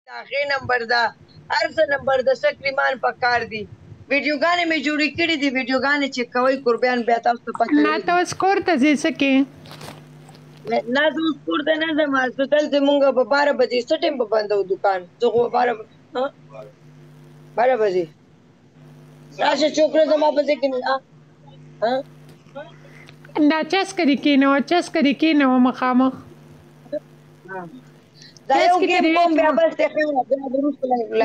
هغې نمبر ده هر څه نمبر د سکریمان په کار دي ویډیوګانې مې جوړې کړي دي ویډیوګانې چې کوئ قربان بیا تاسو ته پته نه ته اوس کور ته ځې څه کې نه زه اوس کور ته نه ځم هاسپیټل زمونږ به 12 بجې څه ټایم به بندو دکان زه خو 12 بجې راشه چوکره زما په ځای کې نه دا چسکه دې کېنوه مخامخ دا یو ګیم کوم بیا بس ته خیره بیا وروسته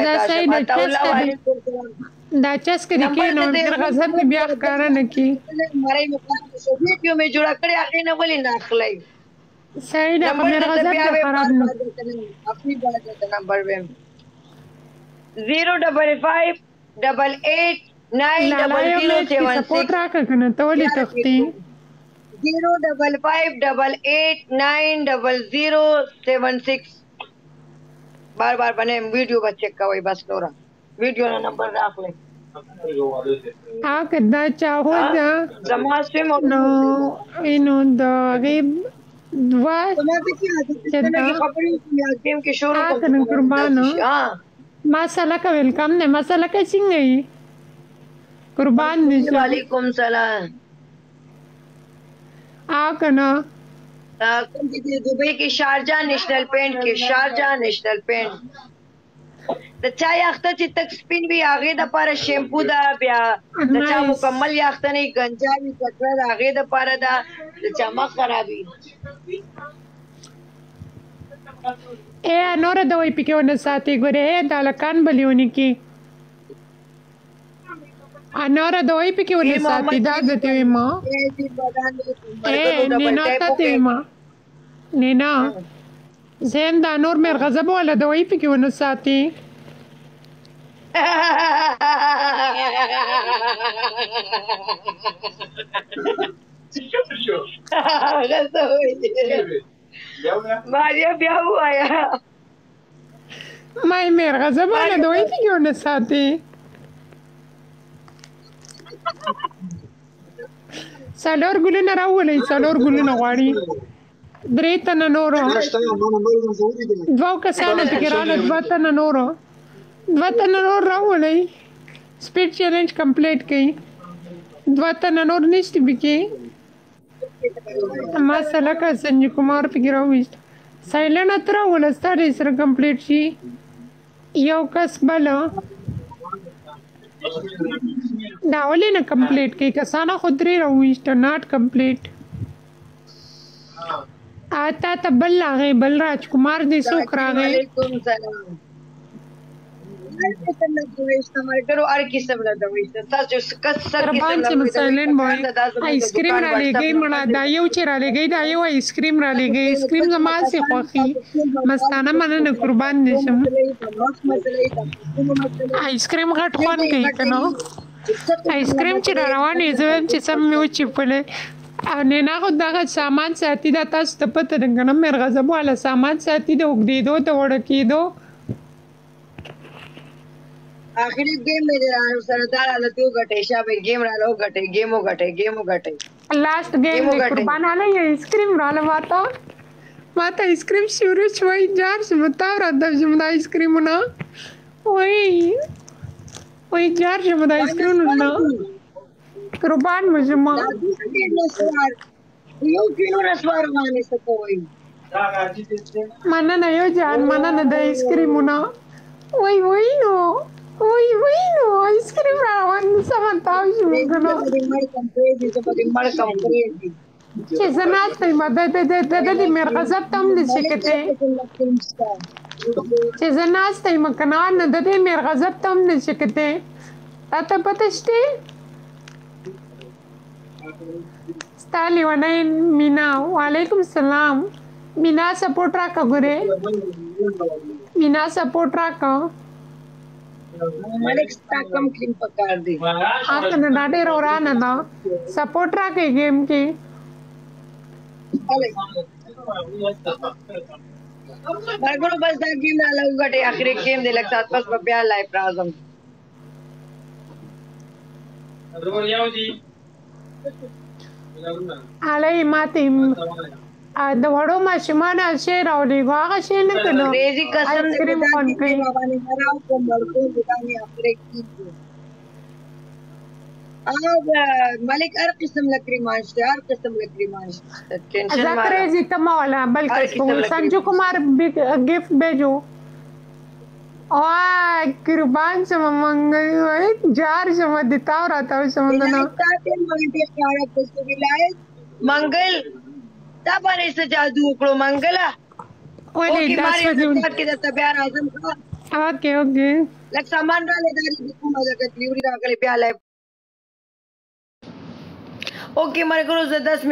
دا چسکه دې کېنوه ډېر غضب مې بیا ښکاره نه کړي ویډیو مې جوړه کړې هغې نه ولې نه اخلئ صحیح ده خو مې غضب دې خراب نه اپنی بات ہے نمبر ویم 055889007 سپورټ راکړه که نه ته ولې تښتې 055889007 بار بار بنے ویڈیو بس چیک کوئی بس نورا ویڈیو نا نمبر راخلے دا چاہو دا زما سیم نو اینو دا غیب دوا ٹیم کے شروع قربانو مسئلہ کا ویلکم نے مسئلہ کا څنګه یې قربان دې وعلیکم سلام کنه کوم دې دبئی کې شارجہ نیشنل پینټ کې شارجہ نیشنل پینټ د چا یاخته چې تک سپین وی هغه د پاره شیمپو دا بیا د چا مکمل یاخته نه گنجا وی کټر هغه د پاره دا د چا مخ خرابي اے نور دوی پکې ونه ساتي ګوره دا لکان بلیونی کې انور دوی پکې ونه ساتي دا دته ما اے نینا ته ما نینا زم دا نور مې غضب ولا دوی پکې ونه ساتي ماریا بیا وایا مې غضب ولا دوی پکې ونه ساتي څلور ګلونه راولئ څلور ګلونه غواړي درې تنه نورو دوه کسانو پکې راغله دوه تنه نور راولئ سپیډ چیلنج کمپلیټ کړئ دوه تنه نور نشته پکې ما سلکه سنجي کمار پکې راوویست سایلنه ته راوله ستا ډېر سره کمپلیټ شي یو کس بله دا ولې نه کمپلیټ کوي کسانه خو درې راوویسته ناټ کمپلیټ تا ته بل راغی بل راجکمار دې څوک راغی آیسکریم را لېږئ مړه دا یو چې را لېږئ دا یو آیسکریم را لېږئ آیسکریم زما هسې خوښي مستانه مننه قربان دې شم آیسکریم غټ خوند کوي که نه آیسکریم چې را روان یې زه وایم چې سم مې وچپلی او نینا خو دغه سامان ساتي دا تاسو ته پته ده که نه میرغضب والا سامان ساتي د اوږدېدو د وړه کېدو آخری گیم میں سردار حالتی گٹے شابه گیم رالا گٹے گیمو گٹے لاست گیم دی قربان علی آیسکریم رالا ماتا آیسکریم شروع شوی جار شمتا رادا شمدا آیسکریم نا وای جار شمدا آیسکریم نا قربان مجمع یو کیلو رسوار باندې سکوي مننه یو جان مننه د آیسکریم نا وای نو آیسکریم راوان سمتاو شو کنو چې زنات ته مدد د مرغزب تم دې شکته چې زنات ته مکنه نه د مرغزب تم دې شکته تاسو پتهشته ستالي ونه مینا وعلیکم السلام مینا سپورټ راکا ګوره مینا سپورټ راکا ملک ستا کم کلیم پکار دی کنه دا ډېر ورانه ده سپورټ راکړئ ګیم کې ملګرو بس دا ګیم راله وګټئ آخري ګیم دی لږ ساعت پس به بیا لایف راځم علي ماتې د وړو ماشومانو شی راولېږو هغه شی نه که نو ریزی قسم دې آیسکریم خدا خوند دې کوي باندې مراو کوم ورکو دې اخره کیږي ملک هر قسم لکریمان شته هر قسم لکریمان شته टेंशन زه کریزی ته ما والا हर بلکې किस्म लकड़ी संजू कुमार गिफ्ट भेजो कुर्बान شم منګل وای جار شم د تا راته شم نه ولایت ته مونږ ښکارا پسې ولایت منګل دا باندې څه جادو وکړو منګلا ولې اوکې دا ماري څه د کې د تبيار اعظم اوکې اوکې لک سامان را لداري کومه د کتلیوري راغلي بیا لای اوکې مرګرو زه 10